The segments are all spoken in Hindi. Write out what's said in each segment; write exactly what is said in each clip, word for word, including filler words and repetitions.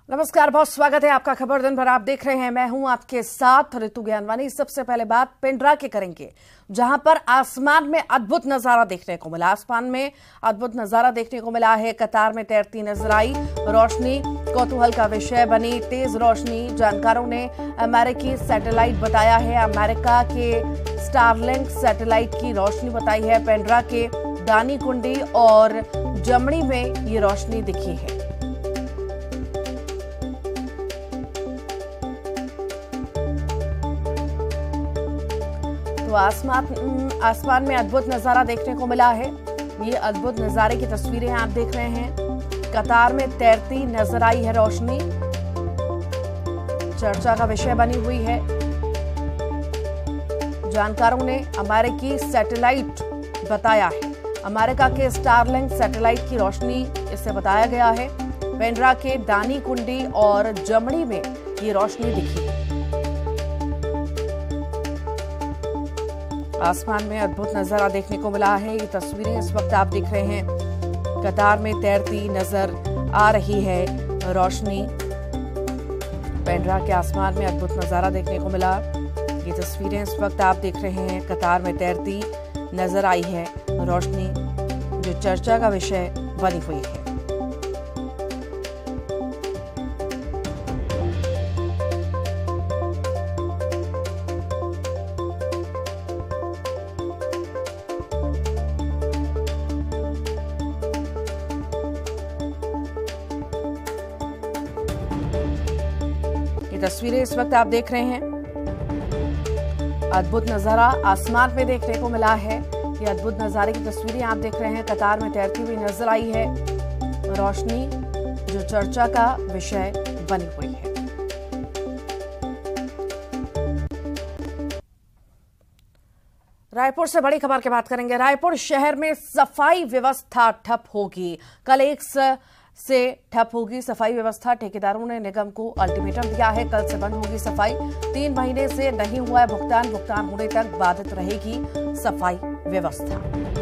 नमस्कार, बहुत स्वागत है आपका खबर दिन भर आप देख रहे हैं। मैं हूं आपके साथ ऋतु ज्ञानवानी। सबसे पहले बात पेंड्रा की करेंगे, जहां पर आसमान में अद्भुत नजारा देखने को मिला। आसमान में अद्भुत नजारा देखने को मिला है। कतार में तैरती नजर आई रोशनी कौतूहल का विषय बनी। तेज रोशनी जानकारों ने अमेरिकी सैटेलाइट बताया है। अमेरिका के स्टारलिंक सैटेलाइट की रोशनी बताई है। पेंड्रा के दानी कुंडी और जमनी में ये रोशनी दिखी है। तो आसमान आसमान में अद्भुत नजारा देखने को मिला है। ये अद्भुत नजारे की तस्वीरें आप देख रहे हैं। कतार में तैरती नजर आई है रोशनी, चर्चा का विषय बनी हुई है। जानकारों ने अमेरिकी सैटेलाइट बताया है। अमेरिका के स्टारलिंक सैटेलाइट की रोशनी इसे बताया गया है। पेंड्रा के दानी कुंडी और जमनी में ये रोशनी दिखी। आसमान में अद्भुत नजारा देखने को मिला है। ये तस्वीरें इस वक्त आप देख रहे हैं। कतार में तैरती नजर आ रही है रोशनी। पेंड्रा के आसमान में अद्भुत नजारा देखने को मिला। ये तस्वीरें इस वक्त आप देख रहे हैं। कतार में तैरती नजर आई है रोशनी, जो चर्चा का विषय बनी हुई है। तस्वीरें इस वक्त आप देख रहे हैं। अद्भुत नजारा आसमान में देखने को मिला है। ये अद्भुत नजारे की तस्वीरें आप देख रहे हैं। कतार में तैरती हुई नजर आई है रोशनी, जो चर्चा का विषय बनी हुई है। रायपुर से बड़ी खबर की बात करेंगे। रायपुर शहर में सफाई व्यवस्था ठप होगी। कल एक से ठप होगी सफाई व्यवस्था। ठेकेदारों ने निगम को अल्टीमेटम दिया है। कल से बंद होगी सफाई। तीन महीने से नहीं हुआ है भुगतान। भुगतान होने तक बाधित रहेगी सफाई व्यवस्था।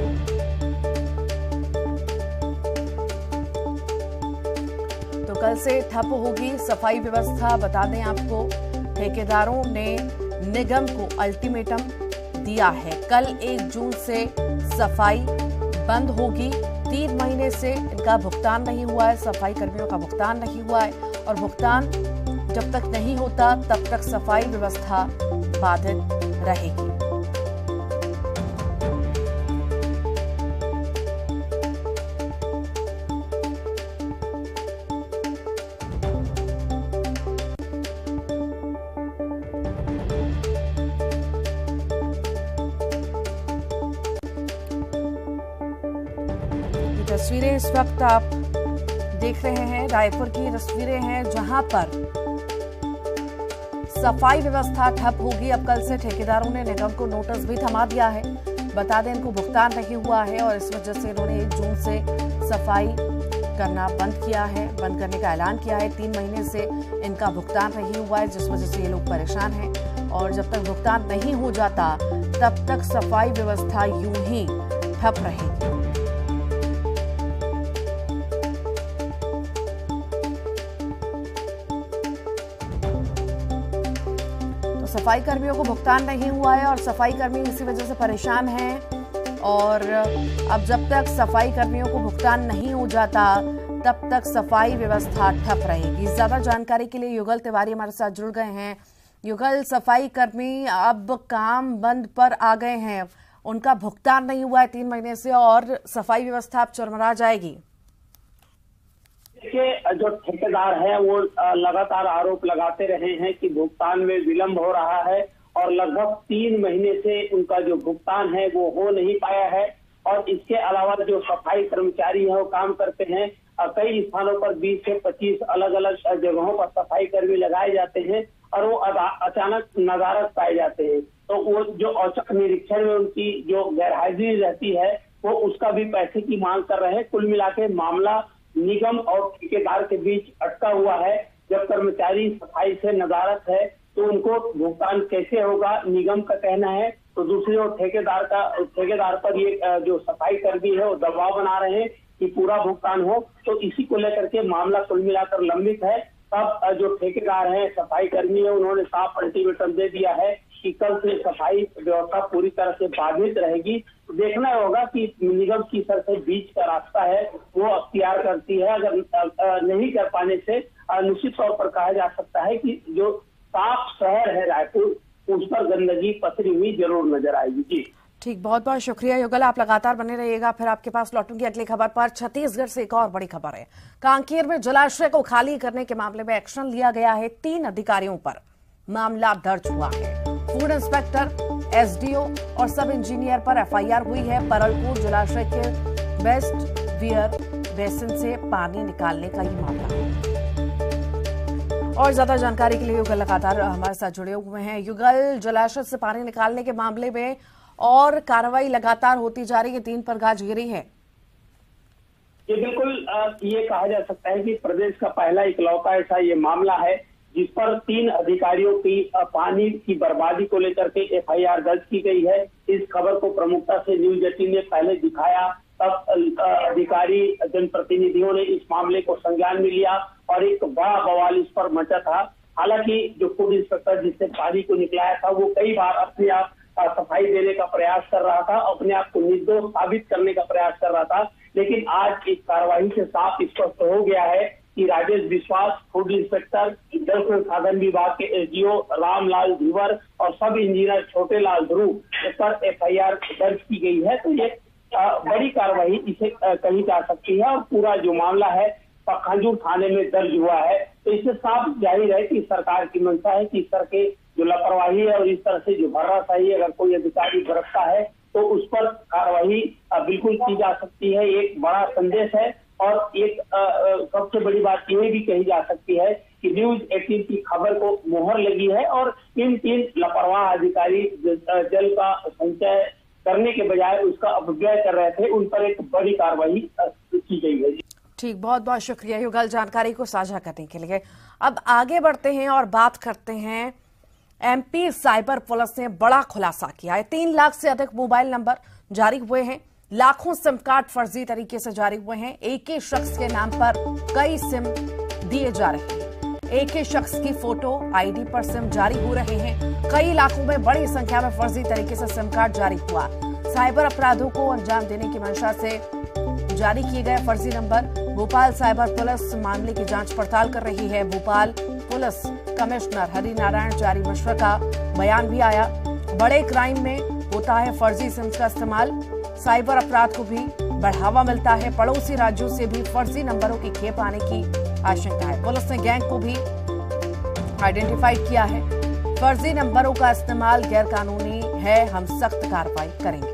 तो कल से ठप होगी सफाई व्यवस्था। बता दें आपको, ठेकेदारों ने निगम को अल्टीमेटम दिया है। कल एक जून से सफाई बंद होगी। तीन महीने से इनका भुगतान नहीं हुआ है। सफाई कर्मियों का भुगतान नहीं हुआ है और भुगतान जब तक नहीं होता तब तक सफाई व्यवस्था बाधित रहेगी। तस्वीरें इस वक्त आप देख रहे हैं। रायपुर की तस्वीरें हैं, जहां पर सफाई व्यवस्था ठप होगी। अब कल से ठेकेदारों ने निगम को नोटिस भी थमा दिया है। बता दें, इनको भुगतान नहीं हुआ है और इस वजह से इन्होंने एक जून से सफाई करना बंद किया है, बंद करने का ऐलान किया है। तीन महीने से इनका भुगतान नहीं हुआ है, जिस वजह से ये लोग परेशान हैं और जब तक भुगतान नहीं हो जाता तब तक सफाई व्यवस्था यूं ही ठप रहेगी। सफाई कर्मियों को भुगतान नहीं हुआ है और सफाई कर्मी इसी वजह से परेशान हैं। और अब जब तक सफाई कर्मियों को भुगतान नहीं हो जाता तब तक सफाई व्यवस्था ठप रहेगी। ज्यादा जानकारी के लिए युगल तिवारी हमारे साथ जुड़ गए हैं। युगल, सफाई कर्मी अब काम बंद पर आ गए हैं, उनका भुगतान नहीं हुआ है तीन महीने से और सफाई व्यवस्था अब चरमरा जाएगी। के जो ठेकेदार हैं वो लगातार आरोप लगाते रहे हैं कि भुगतान में विलंब हो रहा है और लगभग तीन महीने से उनका जो भुगतान है वो हो नहीं पाया है। और इसके अलावा जो सफाई कर्मचारी है वो काम करते हैं, कई स्थानों पर बीस से पच्चीस अलग अलग जगहों पर सफाई कर्मी लगाए जाते हैं और वो अचानक नदारत पाए जाते हैं। तो वो जो औचक निरीक्षण में उनकी जो गैरहाजिरी रहती है वो उसका भी पैसे की मांग कर रहे हैं। कुल मिला के मामला निगम और ठेकेदार के बीच अटका हुआ है। जब कर्मचारी सफाई से नदारत है तो उनको भुगतान कैसे होगा, निगम का कहना है। तो दूसरी ओर ठेकेदार का ठेकेदार पर ये जो सफाई कर्मी है वो दबाव बना रहे हैं कि पूरा भुगतान हो। तो इसी को लेकर के मामला कुल मिलाकर लंबित है। तब जो ठेकेदार हैं, सफाई कर्मी है, उन्होंने साफ अल्टीमेटम दे दिया है कि कल से सफाई व्यवस्था पूरी तरह से बाधित रहेगी। तो देखना होगा कि निगम की सर से बीच का रास्ता है वो अख्तियार करती है। अगर नहीं कर पाने से निश्चित तौर पर कहा जा सकता है कि जो साफ शहर है रायपुर, उस पर गंदगी पसरी हुई जरूर नजर आएगी। जी ठीक, बहुत बहुत शुक्रिया युगल, आप लगातार बने रहिएगा। फिर आपके पास लौटूंगी अगली खबर पर। छत्तीसगढ़ से एक और बड़ी खबर है। कांकेर में जलाशय को खाली करने के मामले में एक्शन लिया गया है। तीन अधिकारियों पर मामला दर्ज हुआ है। फूड इंस्पेक्टर, एसडीओ और सब इंजीनियर पर एफआईआर हुई है। परलपुर जलाशय के वेस्ट वियर बेसिन से पानी निकालने का ये मामला है। और ज्यादा जानकारी के लिए युगल लगातार हमारे साथ जुड़े हुए हैं। युगल, जलाशय से पानी निकालने के मामले में और कार्रवाई लगातार होती जा रही है, तीन पर गाज गिरी है। ये बिल्कुल ये कहा जा सकता है कि प्रदेश का पहला इकलौता ऐसा ये मामला है जिस पर तीन अधिकारियों की पानी की बर्बादी को लेकर के एफआईआर दर्ज की गई है। इस खबर को प्रमुखता से न्यूज एटीन ने पहले दिखाया, तब अधिकारी जनप्रतिनिधियों ने इस मामले को संज्ञान में लिया और एक बड़ा बवाल इस पर मचा था। हालांकि जो फूड इंस्पेक्टर जिससे पानी को निकलाया था वो कई बार अपने आप सफाई देने का प्रयास कर रहा था, अपने आप को निर्दोष साबित करने का प्रयास कर रहा था। लेकिन आज इस कार्रवाई से साफ स्पष्ट हो गया है कि राजेश विश्वास, फूड इंस्पेक्टर, जल संसाधन विभाग के एसडीओ रामलाल धीवर और सब इंजीनियर छोटे लाल ध्रुव पर एफआईआर दर्ज की गई है। तो ये बड़ी कार्रवाई इसे कही जा सकती है और पूरा जो मामला है पखांजूर थाने में दर्ज हुआ है। तो इससे साफ जाहिर है कि सरकार की मंशा है कि इस तरह के जो लापरवाही है और इस तरह से जो भर्राशाही अगर कोई अधिकारी बरतता है तो उस पर कार्रवाई बिल्कुल की जा सकती है। एक बड़ा संदेश है और एक सबसे बड़ी बात यह भी कही जा सकती है कि न्यूज एटीन की खबर को मोहर लगी है और इन तीन लापरवाह अधिकारी जल का संचय करने के बजाय उसका अपव्यय कर रहे थे, उन पर एक बड़ी कार्रवाई की गई है। ठीक, बहुत बहुत शुक्रिया युगल जानकारी को साझा करने के लिए। अब आगे बढ़ते हैं और बात करते हैं। एमपी साइबर पुलिस ने बड़ा खुलासा किया है। तीन लाख से अधिक मोबाइल नंबर जारी हुए हैं। लाखों सिम कार्ड फर्जी तरीके से जारी हुए हैं। एक ही शख्स के नाम पर कई सिम दिए जा रहे हैं। एक ही शख्स की फोटो आईडी पर सिम जारी हो रहे हैं। कई इलाकों में बड़ी संख्या में फर्जी तरीके से सिम कार्ड जारी हुआ। साइबर अपराधों को अंजाम देने की मंशा से जारी किए गए फर्जी नंबर। भोपाल साइबर पुलिस मामले की जांच पड़ताल कर रही है। भोपाल पुलिस कमिश्नर हरिनारायण चारी मिश्रा का बयान भी आया। बड़े क्राइम में होता है फर्जी सिम का इस्तेमाल। साइबर अपराध को भी बढ़ावा मिलता है। पड़ोसी राज्यों से भी फर्जी नंबरों की खेप आने की आशंका है। पुलिस ने गैंग को भी आइडेंटिफाई किया है। फर्जी नंबरों का इस्तेमाल गैर कानूनी है, हम सख्त कार्रवाई करेंगे।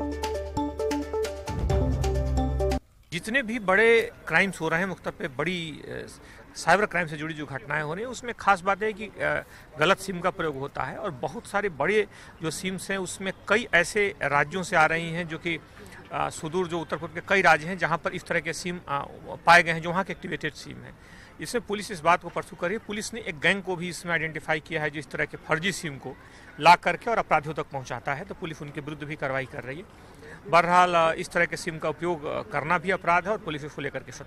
जितने भी बड़े क्राइम्स हो रहे हैं, मुख्तलिफ पे बड़ी साइबर क्राइम से जुड़ी जो घटनाएं हो रही हैं, उसमें खास बात है कि गलत सिम का प्रयोग होता है और बहुत सारे बड़े जो सिम्स हैं उसमें कई ऐसे राज्यों से आ रही हैं जो कि सुदूर जो उत्तर प्रदेश के कई राज्य हैं जहां पर इस तरह के सिम पाए गए हैं जो वहाँ के एक्टिवेटेड सिम हैं। इसमें पुलिस इस बात को परसू कर रही है। पुलिस ने एक गैंग को भी इसमें आइडेंटिफाई किया है जो इस तरह के फर्जी सिम को ला करके और अपराधियों तक पहुँचाता है। तो पुलिस उनके विरुद्ध भी कार्रवाई कर रही है। बहरहाल इस तरह के सिम का उपयोग करना भी अपराध है और पुलिस इसको लेकर के सतर्क।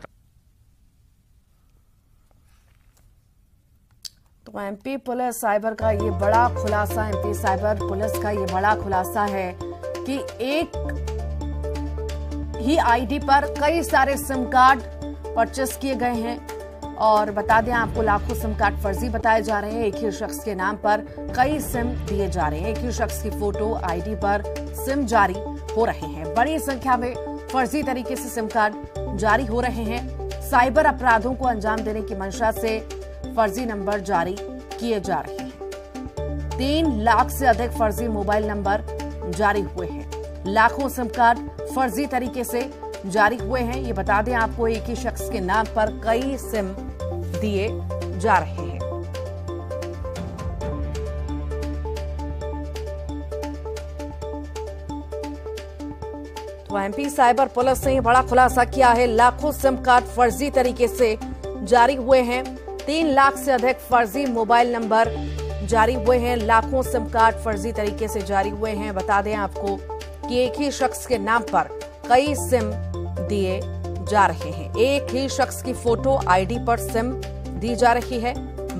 तो एमपी पुलिस साइबर का ये बड़ा खुलासा, एमपी साइबर पुलिस का ये बड़ा खुलासा है कि एक ही आईडी पर कई सारे सिम कार्ड परचेस किए गए हैं और बता दें आपको लाखों सिम कार्ड फर्जी बताए जा रहे हैं। एक ही शख्स के नाम पर कई सिम दिए जा रहे हैं। एक ही शख्स की फोटो आईडी पर सिम जारी हो रहे हैं। बड़ी संख्या में फर्जी तरीके से सिम कार्ड जारी हो रहे हैं। साइबर अपराधों को अंजाम देने की मंशा से फर्जी नंबर जारी किए जा रहे हैं। तीन लाख से अधिक फर्जी मोबाइल नंबर जारी हुए हैं। लाखों सिम कार्ड फर्जी तरीके से जारी हुए हैं। ये बता दें आपको, एक ही शख्स के नाम पर कई सिम दिए जा रहे हैं। तो एमपी साइबर पुलिस ने बड़ा खुलासा किया है। लाखों सिम कार्ड फर्जी तरीके से जारी हुए हैं। तीन लाख से अधिक फर्जी मोबाइल नंबर जारी हुए हैं। लाखों सिम कार्ड फर्जी तरीके से जारी हुए हैं। बता दें आपको कि एक ही शख्स के नाम पर कई सिम दिए जा रहे हैं। एक ही शख्स की फोटो आईडी पर सिम दी जा रही है।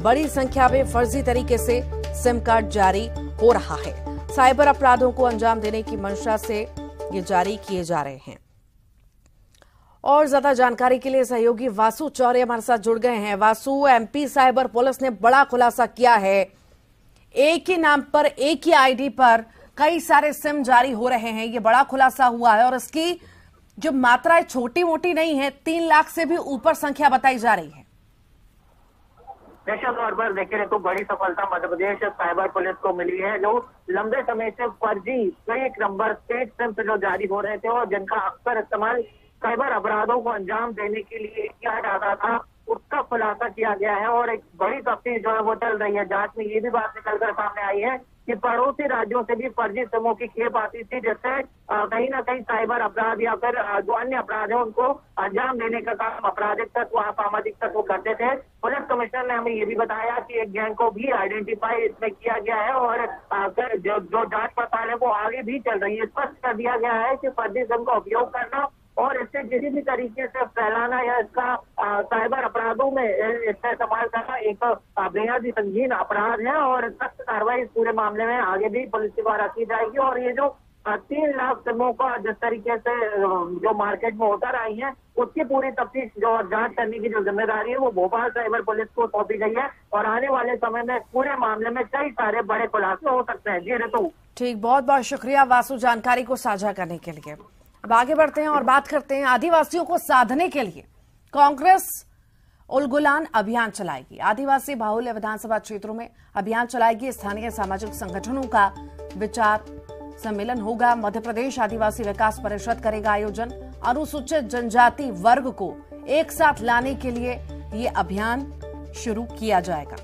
बड़ी संख्या में फर्जी तरीके से सिम कार्ड जारी हो रहा है। साइबर अपराधों को अंजाम देने की मंशा से ये जारी किए जा रहे हैं। और ज्यादा जानकारी के लिए सहयोगी वासु चौरे हमारे साथ जुड़ गए हैं। वासु, एमपी साइबर पुलिस ने बड़ा खुलासा किया है। एक ही नाम पर, एक ही आईडी पर कई सारे सिम जारी हो रहे हैं, ये बड़ा खुलासा हुआ है और इसकी जो मात्रा छोटी मोटी नहीं है, तीन लाख से भी ऊपर संख्या बताई जा रही है। निश्चित तौर पर देखिए तो बड़ी सफलता मध्य प्रदेश साइबर पुलिस को मिली है, जो लंबे समय से फर्जी कई नंबर स्टेट सिम जो जारी हो रहे थे और जिनका अक्सर इस्तेमाल साइबर अपराधों को अंजाम देने के लिए किया जाता था, उसका खुलासा किया गया है। और एक बड़ी तफ्तीश जो है वो चल रही है। जांच में ये भी बात निकलकर सामने आई है कि पड़ोसी राज्यों से भी फर्जी सिमों की खेप आती थी, जिससे कहीं ना कहीं साइबर अपराध या फिर जो अन्य अपराध है उनको अंजाम देने का काम अपराधिक तत्व, असामाजिक तत्व करते थे। पुलिस कमिश्नर ने हमें ये भी बताया कि एक गैंग को भी आइडेंटिफाई इसमें किया गया है और जो, जो जांच पड़ताल है वो आगे भी चल रही है। स्पष्ट कर दिया गया है कि फर्जी सिम का उपयोग करना और इससे किसी भी तरीके से फैलाना या इसका साइबर अपराधों में इसका इस्तेमाल करना एक बेहद ही संगीन अपराध है और सख्त कार्रवाई इस पूरे मामले में आगे भी पुलिस द्वारा की जाएगी। और ये जो तीन लाख सिमों का जिस तरीके से जो मार्केट में उतर आई है, उसकी पूरी तफ्तीश जो जांच करने की जो जिम्मेदारी है वो भोपाल साइबर पुलिस को सौंपी गई है और आने वाले समय में पूरे मामले में कई सारे बड़े खुलासे हो सकते हैं। जी ऋतु। ठीक, बहुत बहुत शुक्रिया वासु जानकारी को साझा करने के लिए। अब आगे बढ़ते हैं और बात करते हैं आदिवासियों को साधने के लिए कांग्रेस उलगुलान अभियान चलाएगी। आदिवासी बाहुल्य विधानसभा क्षेत्रों में अभियान चलाएगी। स्थानीय सामाजिक संगठनों का विचार सम्मेलन होगा। मध्य प्रदेश आदिवासी विकास परिषद करेगा आयोजन। अनुसूचित जनजाति वर्ग को एक साथ लाने के लिए ये अभियान शुरू किया जाएगा।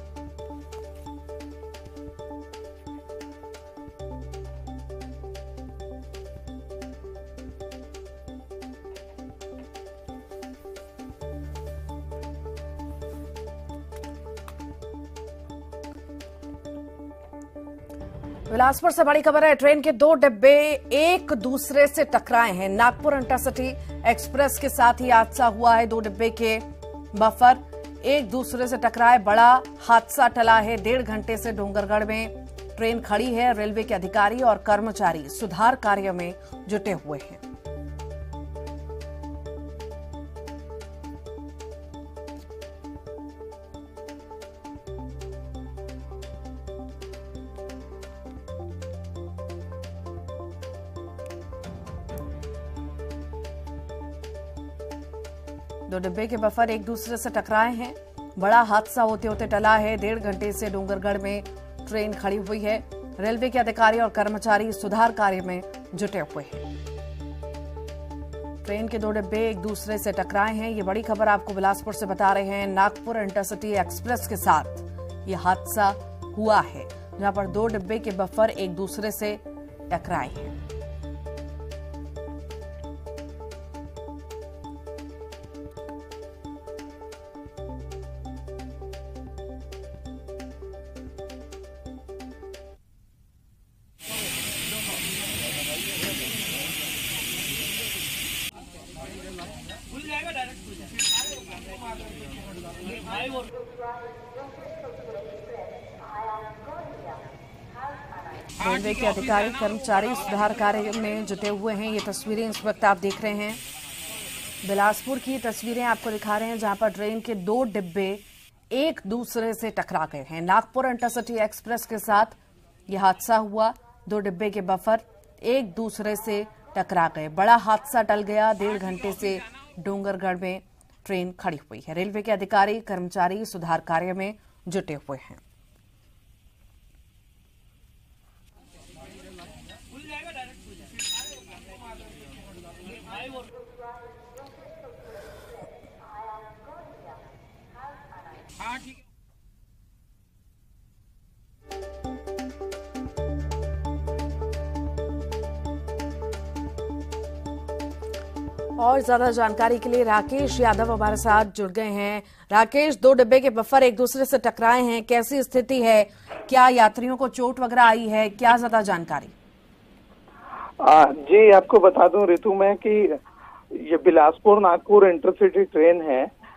बिलासपुर से बड़ी खबर है। ट्रेन के दो डिब्बे एक दूसरे से टकराए हैं। नागपुर इंटरसिटी एक्सप्रेस के साथ ही हादसा हुआ है। दो डिब्बे के बफर एक दूसरे से टकराए, बड़ा हादसा टला है। डेढ़ घंटे से डोंगरगढ़ में ट्रेन खड़ी है। रेलवे के अधिकारी और कर्मचारी सुधार कार्य में जुटे हुए हैं। दो डिब्बे के बफर एक दूसरे से टकराए हैं। बड़ा हादसा होते होते टला है। डेढ़ घंटे से डोंगरगढ़ में ट्रेन खड़ी हुई है। रेलवे के अधिकारी और कर्मचारी सुधार कार्य में जुटे हुए हैं। ट्रेन के दो डिब्बे एक दूसरे से टकराए हैं। ये बड़ी खबर आपको बिलासपुर से बता रहे हैं। नागपुर इंटरसिटी एक्सप्रेस के साथ ये हादसा हुआ है, जहां पर दो डिब्बे के बफर एक दूसरे से टकराए हैं। रेलवे के अधिकारी कर्मचारी सुधार कार्य में जुटे हुए हैं। ये तस्वीरें इस वक्त आप देख रहे हैं, बिलासपुर की तस्वीरें आपको दिखा रहे हैं, जहां पर ट्रेन के दो डिब्बे एक दूसरे से टकरा गए हैं। नागपुर इंटरसिटी एक्सप्रेस के साथ ये हादसा हुआ। दो डिब्बे के बफर एक दूसरे से टकरा गए। बड़ा हादसा टल गया। डेढ़ घंटे से डोंगरगढ़ में ट्रेन खड़ी हुई है। रेलवे के अधिकारी कर्मचारी सुधार कार्य में जुटे हुए हैं। और ज्यादा जानकारी के लिए राकेश यादव हमारे साथ जुड़ गए हैं। राकेश, दो डिब्बे के बफर एक दूसरे से टकराए हैं, कैसी स्थिति है? क्या यात्रियों को चोट वगैरह आई है? क्या ज्यादा जानकारी? आ, जी आपको बता दूं ऋतु में कि ये बिलासपुर नागपुर इंटरसिटी ट्रेन है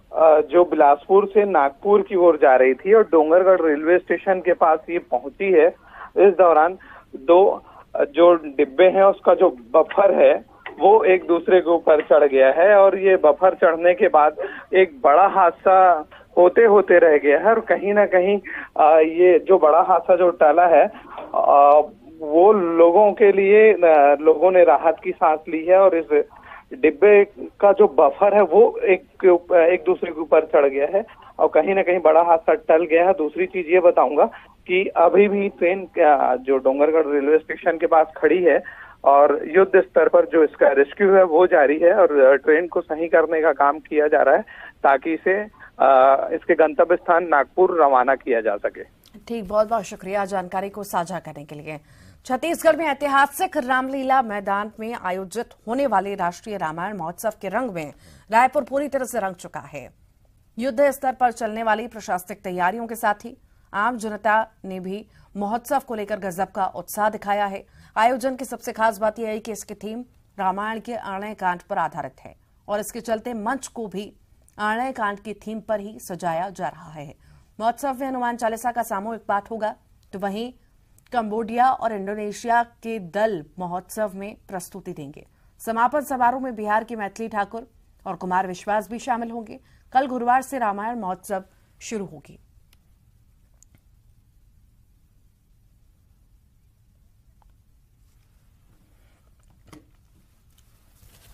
जो बिलासपुर से नागपुर की ओर जा रही थी और डोंगरगढ़ रेलवे स्टेशन के पास ये पहुंची है। इस दौरान दो जो डिब्बे हैं उसका जो बफर है वो एक दूसरे के ऊपर चढ़ गया है और ये बफर चढ़ने के बाद एक बड़ा हादसा होते होते रह गया है और कहीं ना कहीं ये जो बड़ा हादसा जो टला है वो लोगों के लिए, लोगों ने राहत की सांस ली है और इस डिब्बे का जो बफर है वो एक एक दूसरे के ऊपर चढ़ गया है और कहीं ना कहीं बड़ा हादसा टल गया है। दूसरी चीज ये बताऊंगा कि अभी भी ट्रेन जो डोंगरगढ़ रेलवे स्टेशन के पास खड़ी है और युद्ध स्तर पर जो इसका रेस्क्यू है वो जारी है और ट्रेन को सही करने का काम किया जा रहा है ताकि इसे इसके गंतव्य स्थान नागपुर रवाना किया जा सके। ठीक, बहुत बहुत शुक्रिया जानकारी को साझा करने के लिए। छत्तीसगढ़ में ऐतिहासिक रामलीला मैदान में आयोजित होने वाले राष्ट्रीय रामायण महोत्सव के रंग में रायपुर पूरी तरह से रंग चुका है। युद्ध स्तर पर चलने वाली प्रशासनिक तैयारियों के साथ ही आम जनता ने भी महोत्सव को लेकर गजब का उत्साह दिखाया है। आयोजन की सबसे खास बात यह है कि इसकी थीम रामायण के अरण्य कांड पर आधारित है और इसके चलते मंच को भी अरण्य कांड की थीम पर ही सजाया जा रहा है। महोत्सव में हनुमान चालीसा का सामूहिक पाठ होगा, तो वहीं कंबोडिया और इंडोनेशिया के दल महोत्सव में प्रस्तुति देंगे। समापन समारोह में बिहार की मैथिली ठाकुर और कुमार विश्वास भी शामिल होंगे। कल गुरुवार से रामायण महोत्सव शुरू होगी।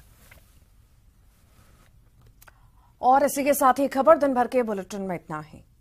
और इसी के साथ ही खबर दिन भर के बुलेटिन में इतना ही।